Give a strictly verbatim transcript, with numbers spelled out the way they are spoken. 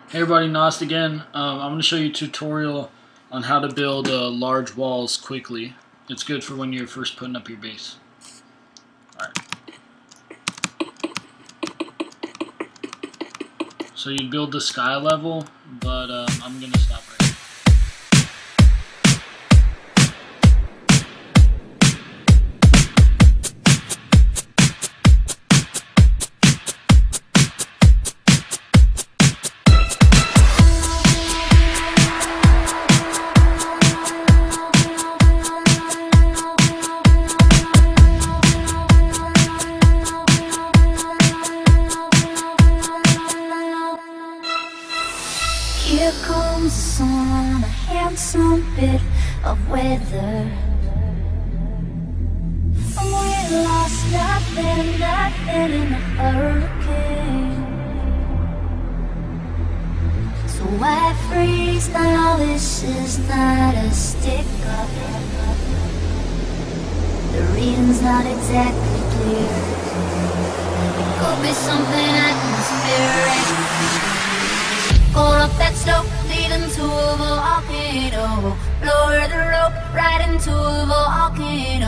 Hey everybody, Nost again. Um, I'm going to show you a tutorial on how to build uh, large walls quickly. It's good for when you're first putting up your base. Alright. So you build the sky level, but um, I'm going to stop right here. Here comes the sun, a handsome bit of weather. We lost nothing, nothing in a hurricane. So why freeze now? This is not a stick up. The reading's not exactly clear. It could be something atmospheric. Going up that slope, leading to a volcano. Lower the rope, right into a volcano.